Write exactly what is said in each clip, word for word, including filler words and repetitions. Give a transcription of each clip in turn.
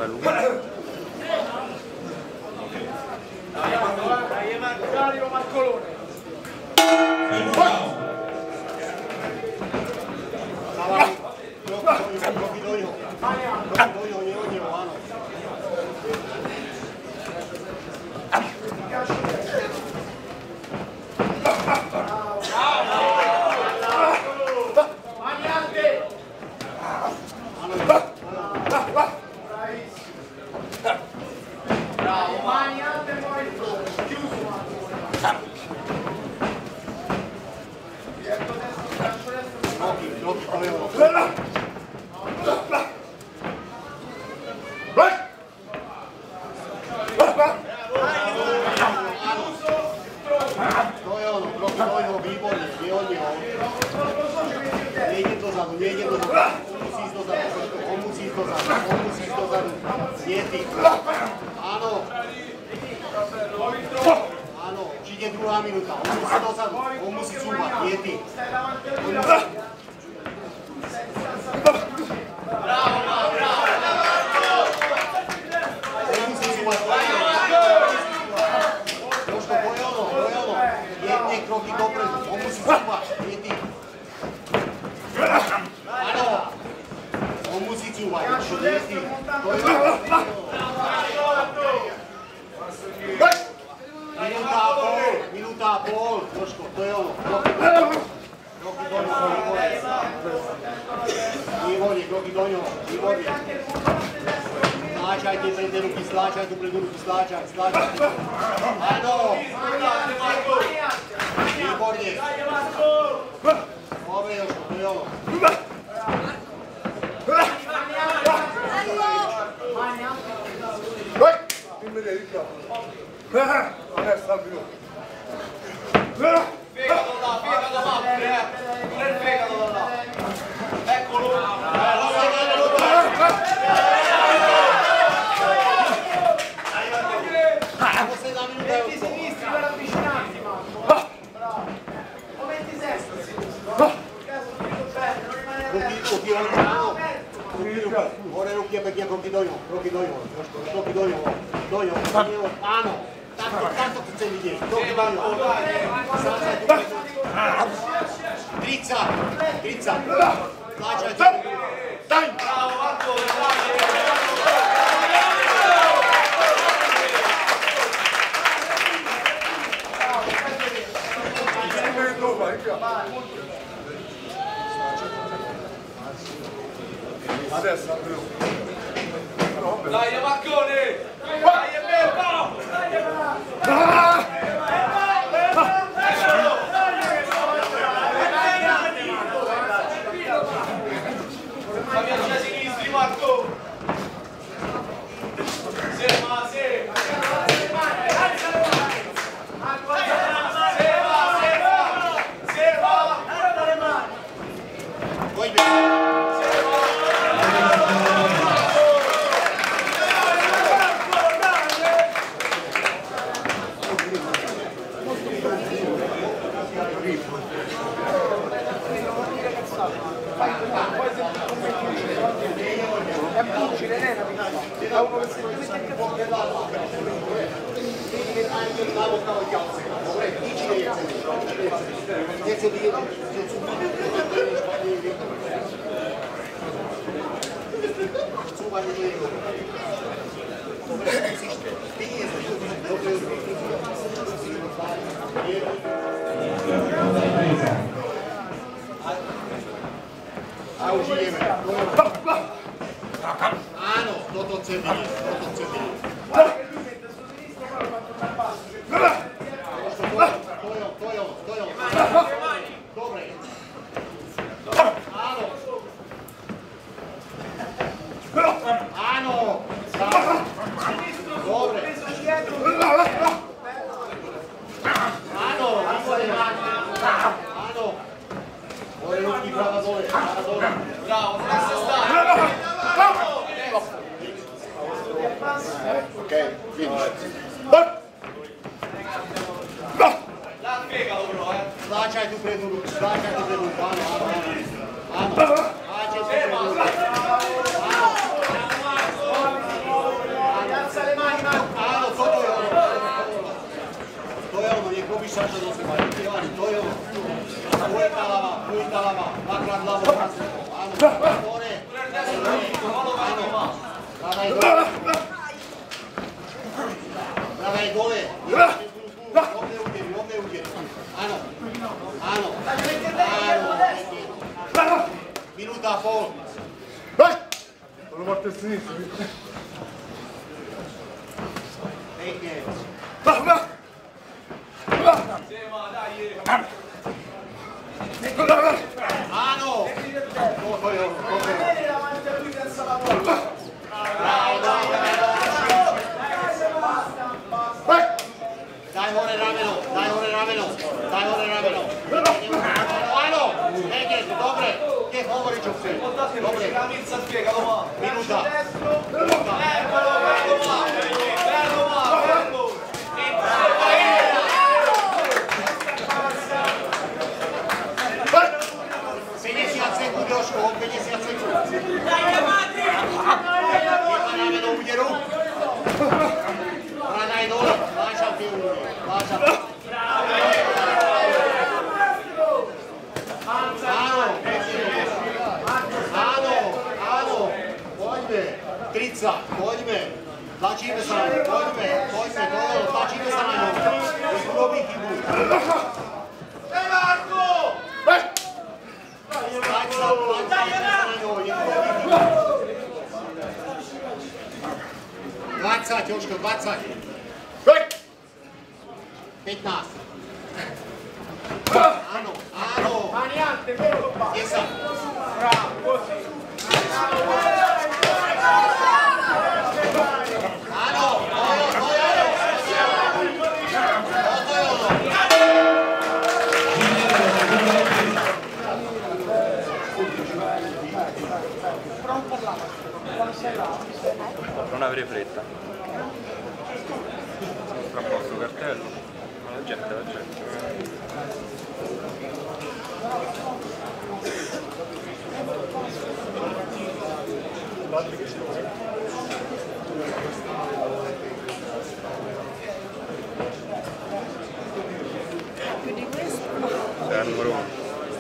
bello. Dai, Marco, Marcolone. Áno, či ide druhá minúta, on musí dozadu, on musí cúvať, je ty. Bravo, bravo, bravo! On musí cúvať, trošku bojono, bojono, jedne kroky dopredu, on musí cúvať, je ty. Áno, on musí cúvať, je ty. Minúta a pol, minúta a pol, trošku, to je ono. Kroky do ňoho, výborne, kroky do ňoho, výborne. Stláčajte predne ruky, stláčajte predne ruky, stláčaj, stláčajte. Áno, výborne. Dobre, Jožko, to je ono. Adesso al minuto. Fegato là, fegato là, pure il fegato da là. Eccolo. Metti sinistri per avvicinarti, Marco. Bravo. O metti sesto, sicuro. Hore ruky a pekne kroky do ňoho, kroky do ňoho, kroky do ňoho, do ňoho, áno, takto, takto chcem vidieť, kroky do ňoho. tridsať, tridsať, tlačajte. Daj! Bravo, Marko, Adesso al minuto. Dai, Marcone! Dai, è bello! Dai, è Fammi a sinistri, Marco! Sema, sema! A už ideme. Áno, toto chce vidieť, toto chce vidieť. To je ono, to je ono. Dobre. Áno. Áno. Dobre. Áno, výborne. Áno. Hore ruky, prava dole, prava dole. Bravo, zase stále. Ok, finish. Stláčaj tu prednú ruku, stláčaj tu prednú ruku, áno, áno, áno. Áno, stláčaj tu prednú ruku. Áno. Pravaj dole. Pravaj dole. Rovné údery, rovné údery. Áno. Áno. Áno. Minúta a pol. Ono máte sníz. Pekne. Áno. To je ono. Daj hore rameno, daj hore rameno, daj hore rameno. Áno, pekne, dobre. Nech hovorí, čo chce. Dobre. Minúta. Minúta. päťdesiat sekúnd, Jožko, od päťdesiat sekúnd. Jedna rameno úderu. Hľadaj dole, vážam ty úderu, vážam. Áno, áno, áno, poďme, tridsať, poďme, tlačíme sa na ňu, poďme, poďme, dole, tlačíme sa na ňu, už urobí chybu. Marko! Stať sa, tlačíme sa na ňu, nech urobí chybu. dvadsať, Jožko, dvadsať. pätnásť. Áno, áno. desať. Áno, to je ono. To je ono. Non avere fretta. Tra poco sto cartello. Ma la gente, la gente. Più di questo? È il numero uno.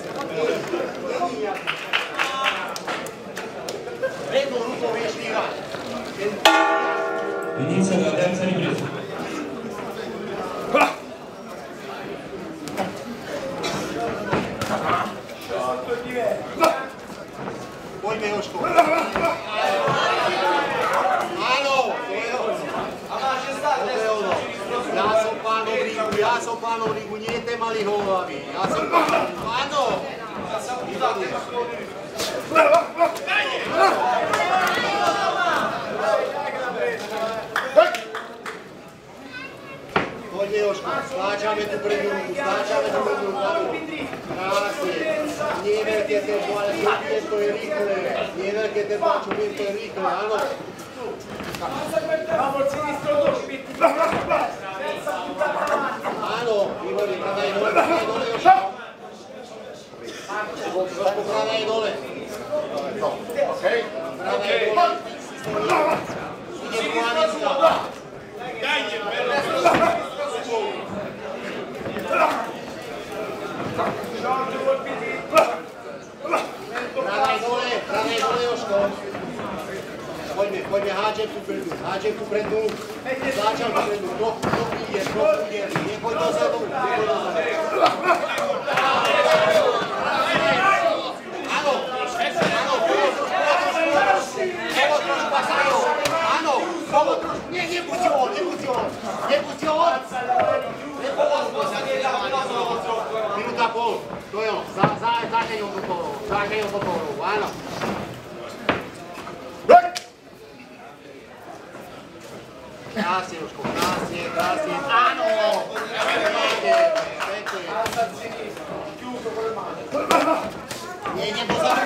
Prego, Lupo, Vestiva. Inizia la terza ripresa. Poďme, Jožko. Áno, to je ono. To je ono. Ja som pánom ringu, ja som pánom ringu, nie te mali hlavy. Ja som pánom ringu, áno. Poďme, Jožko, stláčame tu prednú ruku, stláčame tu prednú ruku, áno. Krásne. Nie veľké tempo, ale čujem, to je rýchle. Nie veľké tempo, ale čujem, to je rýchle, áno. Áno, výborný, pravda je dole, pravda je dole, Jožko. Jožko, pravda je dole. Pravda je dole. Ide Kuanická. Pravda je dole, pravda je dole, Jožko. Poďme, poďme, hádžem tu predu, hádžem tu predu, zláčam tu predu, krok, krok udier, krok udier, nechoď dozadu, nechoď dozadu. Áno, áno, povo trošku pasajú, áno, povo trošku, nie, nepustí on, nepustí on, nepustí on, minúta pol, to je on, zážeň on do toho, zážeň on do toho, áno. Krásne, Jožko, krásne, krásne, áno! Pekne, pekne. Nie, nie, pozadu.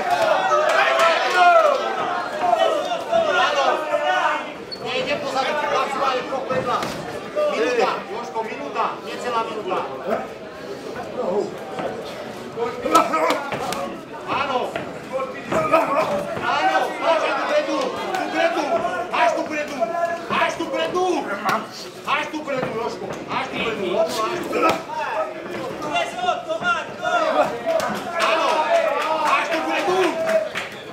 Áno! Nie, nie, pozadu, maximálne krok predla. Minúta, Jožko, minúta, necelá minúta. Áno! Áno, máš tu predu, tu predu, máš tu predu. Až tu predu! Až tu predu, Jožko! Až tu predu, Jožko, až tu predu! Áno! Až tu predu!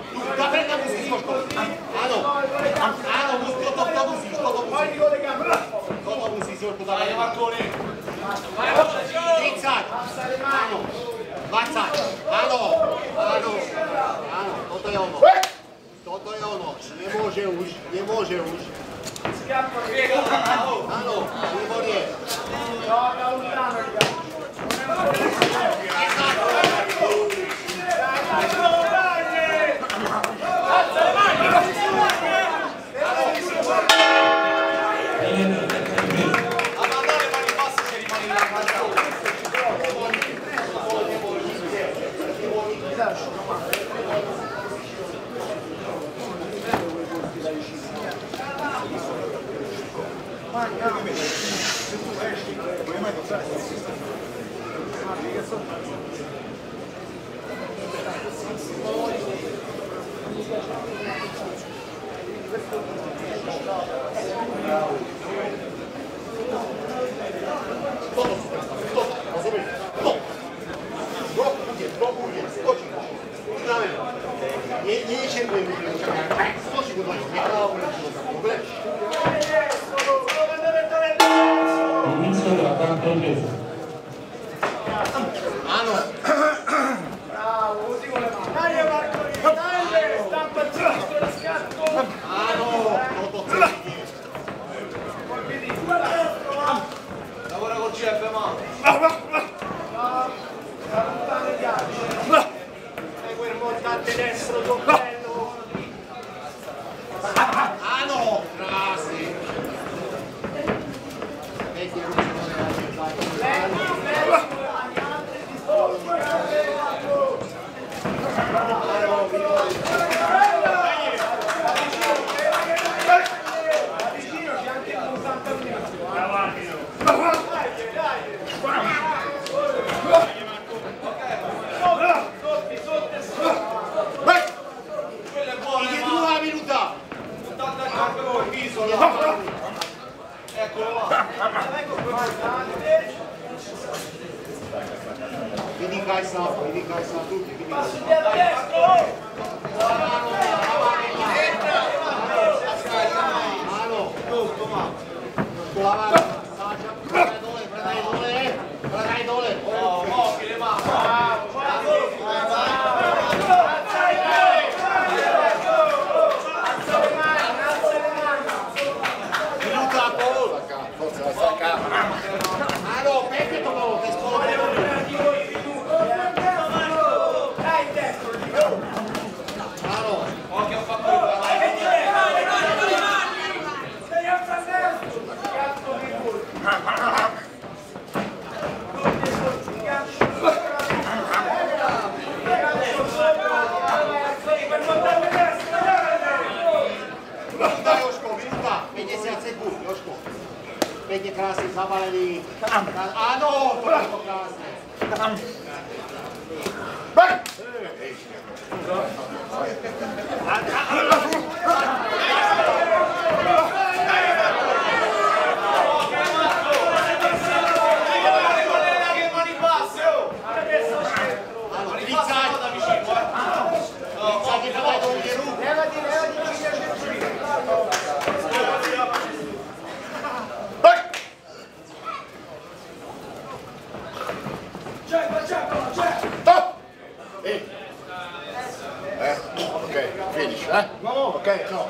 Dai Marconi. Zigzag. Ano. Dvacet. Ano. Ano. Ano. Toto je ono. Toto je ono. Nemôže už. Nemôže už. Ano. Výborne. Inizio della quarta ripresa. Ano. Bravo, così con le mani. Dai Marconi, dai, stampa il giusto lo scatto. Ano. Toto Zigzag. Lavora col C F, ma. Lontano gli altri. E quel montante destro, Toppello. Ano. Krasi. Vedi il rumore della Vedi Kaisa, vedi Kaisa, tutti, vedi Kaisa. Mano, tutto, ma. Con la mano, Sasha, prendai dole, prendai dole, prendai dole. Oh, oh, che le mani. Bravo, bravo. Minuto a gol. Forza, la stacca. Mano, perché tu che esplode? Occhio a fatto. Minuta, Joško, minuta. päťdesiat sekúnd, Joško. Pekne krásne zabalený. Áno, to je to krásne. Finish, eh? No, ok, no.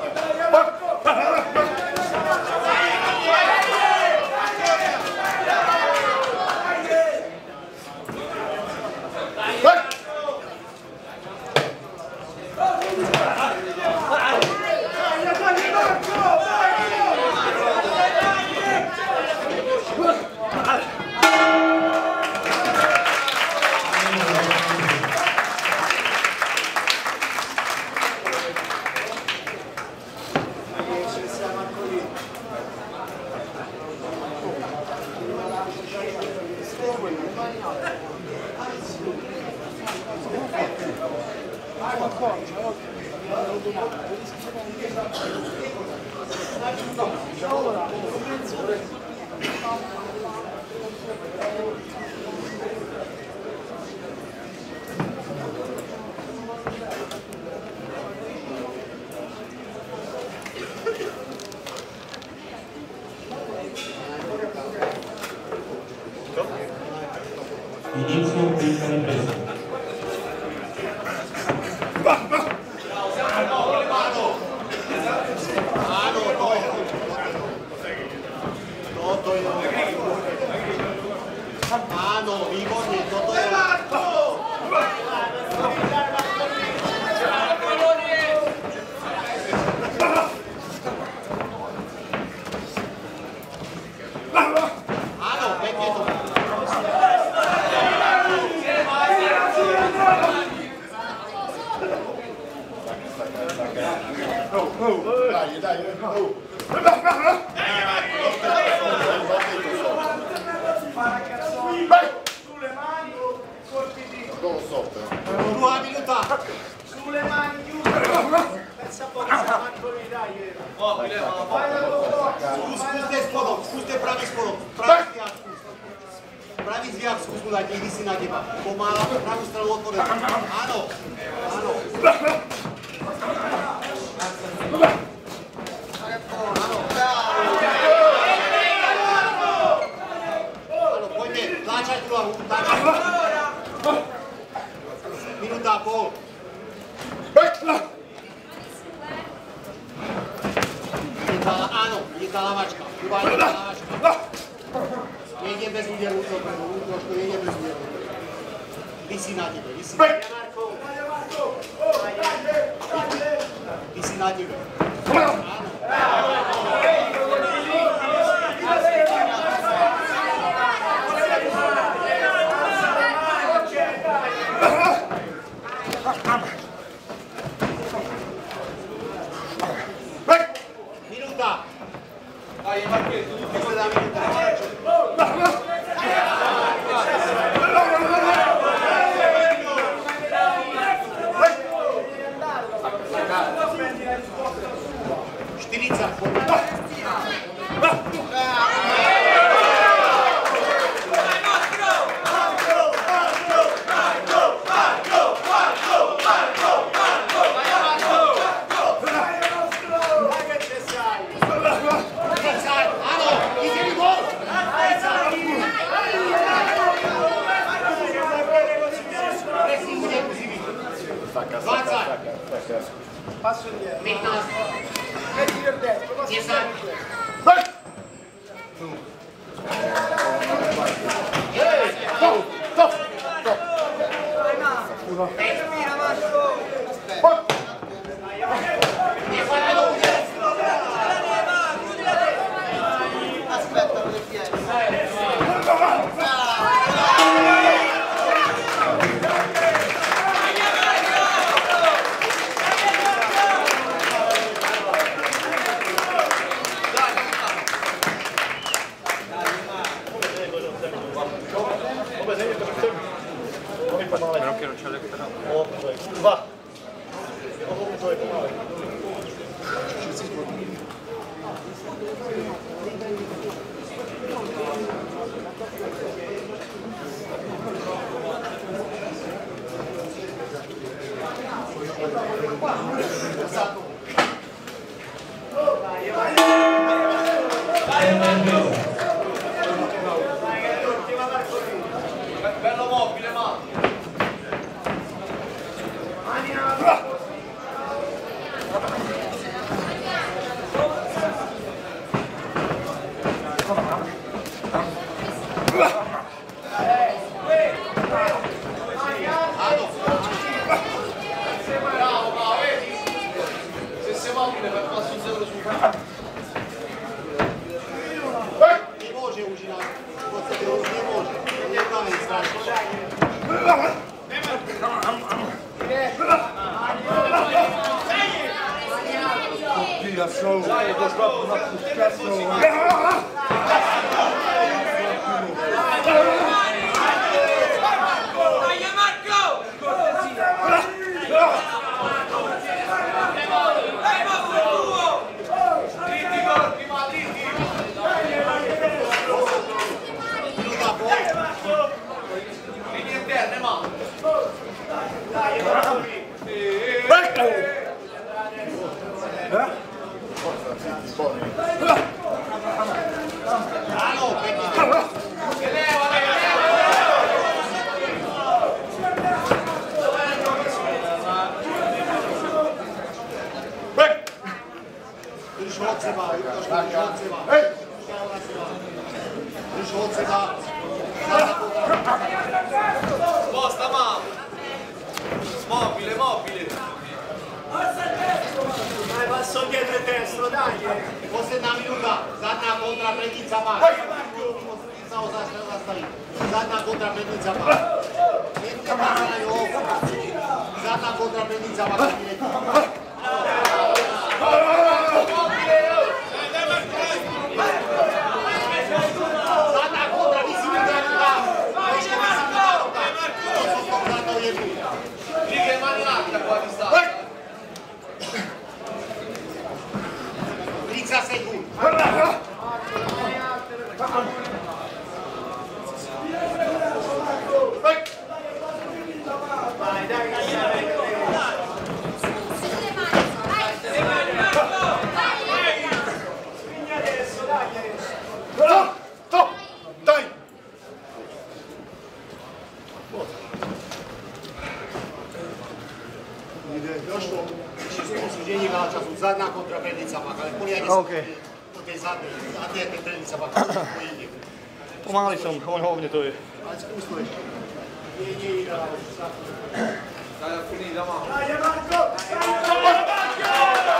Mano, Toto io. Mano, Vigoni, Toto io. Mano, vecchietto. Dai, dai, oh. Sulle mani, colpi di... Non lo so, però. Due minuta. Sulle mani, chiuse. Pensa un po' che siamo ancora dai. Fai la tua Scuste spodom, scuste pravi spodom. Pravi zvijav, pravi zvijav, skuzgledajte, idi si na njima. Pomala, pravu stranu otvorenu. Ano, ano. Ano, pojďte, tlačaj tu hlavu, tlačaj. Minuta a pol. Jedala, áno, jedna lavačka. Druhá jedna lavačka. Nejde bez úderu dopredu, trošku nejde bez úderu. Vysí na tebe, vysí na tebe. Vysí na tebe. Áno. Minuta. Dai, Marchetto, tu fai la minuta. Štirica. Passo indietro. petnaest. Metti per dentro. deset. Meno che non c'è l'elettrano. Va. Bello mobile, ma. Nie może używać. Po co to nie może? Nie mamy strasznie. Još od seba, još od seba. Još od seba. Sposta malo. Mobile, mobile. Dai, passo dietro il destro, dai! Posljedna minuta, zadnja kontra prednica Mar. Samo zastavi. Zadnja kontra prednica Mar. Jedne bazaraju ovo. Zadnja kontra prednica Mar. Zadnja kontra, nisi mi dao ruka. Nisi mi dao ruka. To su sto zadnja u jednu. Lige manjaka qua di sta. trideset sekundi. Vai, dai, dai, Spingi adesso, dai adesso! Stop! Daj! Još to, suđenje igrala času, zadnja kontra prednica Mar. Ali polijanje Okej. po tej zadnje, zadnje te prednica Mar. Koji ide. Pomali sam, on ovdje to je. Ali iskustvo je. Nije, nije igrala. Dai, finita, ma. Dai Marco! Dai Marco!